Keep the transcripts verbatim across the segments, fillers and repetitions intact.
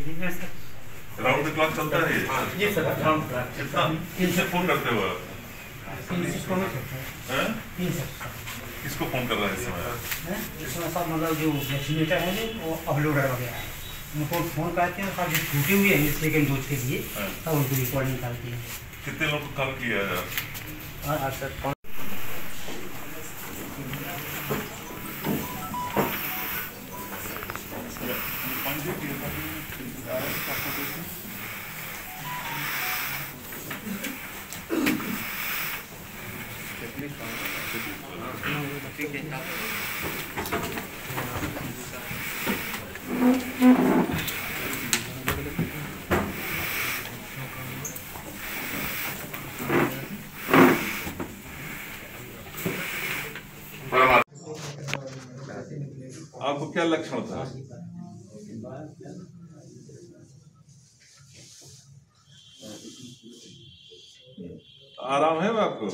Round the clock चलता है जी sir, round clock. कितना किससे फोन करते हो आप? किसको फोन कर रहा है इस समय? इस समय सब मतलब जो वैक्सीनेटर है वो अपलोडर वगैरह है, उनको फोन करते हैं। सब जो छूटे हुए हैं सेकेंड डोज के लिए तब उनको रिकॉर्ड निकालती है। कितने लोग को कॉल किया है? हाँ सर। आपको क्या लक्षण था? आराम है आपको?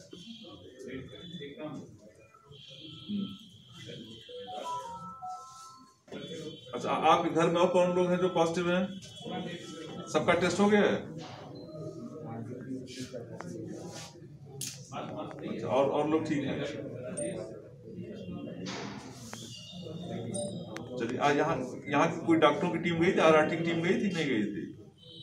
अच्छा, आपके घर में और कौन लोग हैं जो पॉजिटिव हैं? सबका टेस्ट हो गया है? अच्छा, और और लोग ठीक हैं? चलिए, आज यहाँ यहाँ की कोई डॉक्टरों की टीम गई थी? आरआरटी की टीम गई थी नहीं गई थी?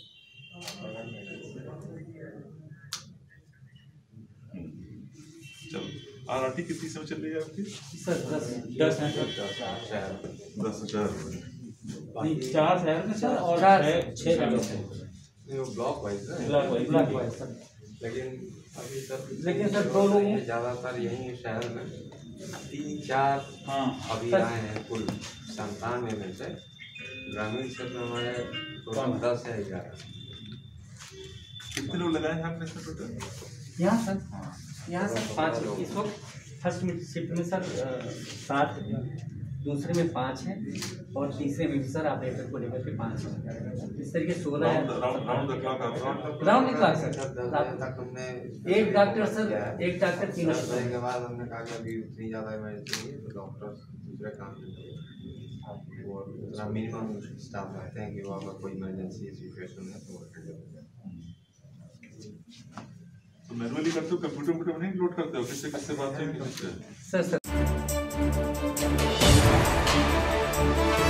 चलो, आरआरटी कितनी समय चल रही है आपकी? सर दस दस है सर। दस हजार चार शहर में सर और छः ब्लॉक वाइज है, block wise block wise sir. लेकिन अभी सर लेकिन सर दो लोग ज़्यादातर यहीं शहर में तीन चार हाँ अभी आए हैं कुल संतानवे में से। ग्रामीण क्षेत्र में हमारे टोटल दस है ग्यारह। कितने लोग लगाए हैं आपने सर टोटल? यहाँ सर यहाँ सर पाँच इस वक्त फर्स्ट में शिफ्ट में सर सात, दूसरे में पाँच है और तीसरे में भी सर ऑपरेटर को लेकर के पाँच है। इस तरीके से सोलह है। Round the clock round the clock sir हमने एक डॉक्टर सर एक डॉक्टर तीन के बाद हमने कहा कि अभी उतनी ज़्यादा इमरजेंसी नहीं है तो डॉक्टर दूसरे काम करते हैं और उतना मिनिमम स्टाफ रहते हैं कि वो अगर कोई इमरजेंसी सिचुएशन है तो अटेंड हो जाए। तो मैनुअली करते हो, कंप्यूटर कंप्यूटर नहीं लोड करते हो? किससे किससे बात है? Sir sir